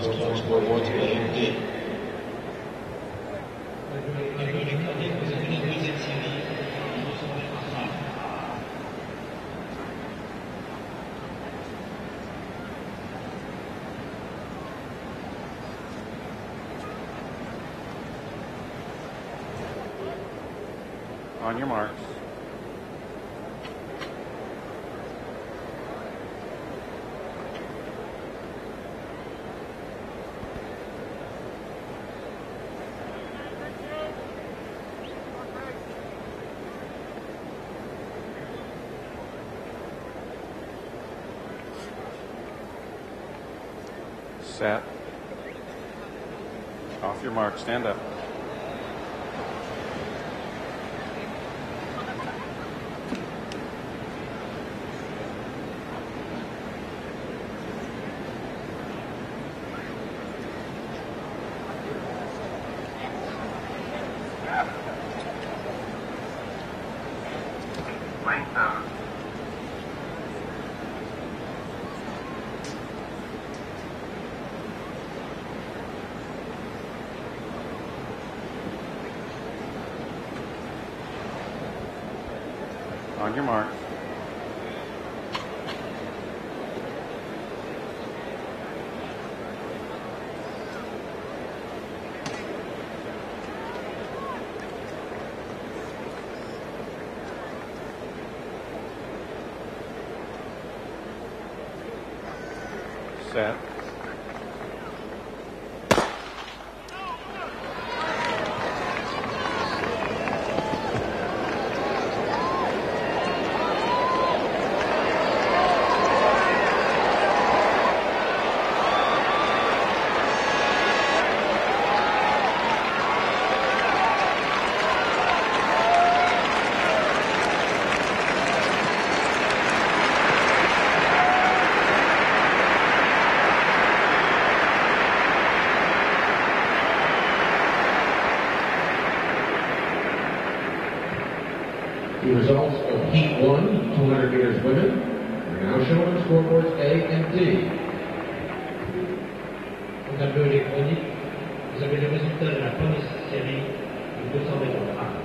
scoreboards A and D. On your marks. Set. Off your mark, stand up. On your mark. Set. The results of Heat 1, 200 meters women, are now shown on scoreboards A and D. Au tableau électronique, vous avez le résultat de la première série de 200 mètres femmes.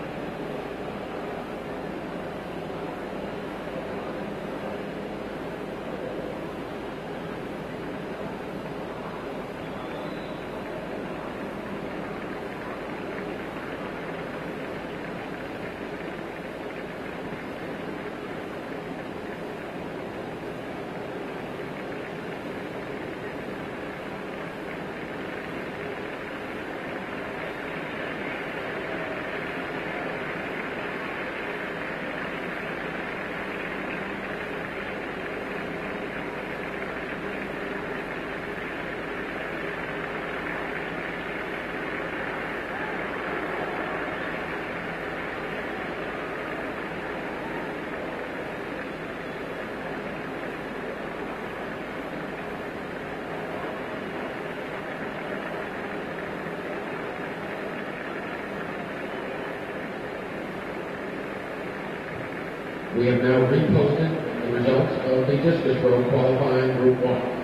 We have now reposted the results of the discus throw qualifying Group 1.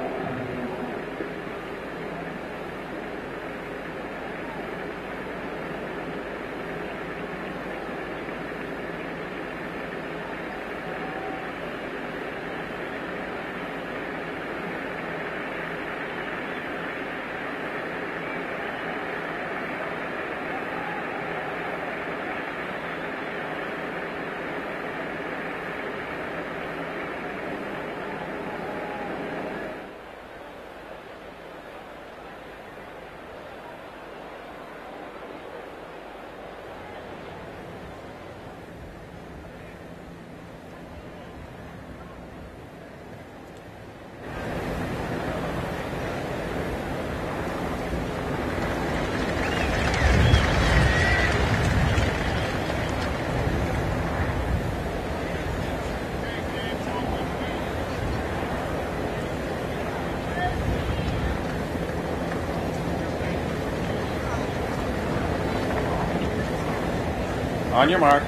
On your mark.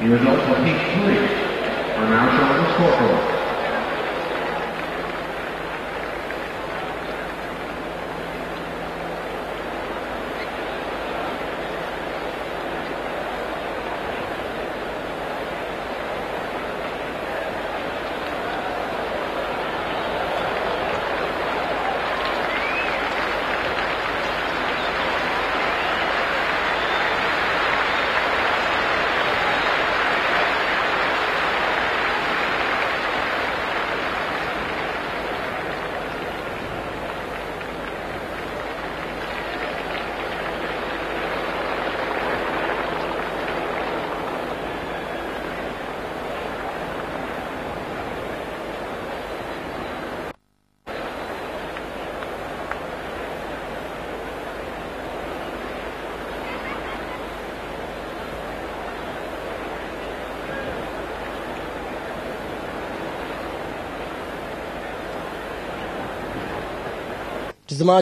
The results of Heat 3 are now shown on the scoreboard. Watazamaji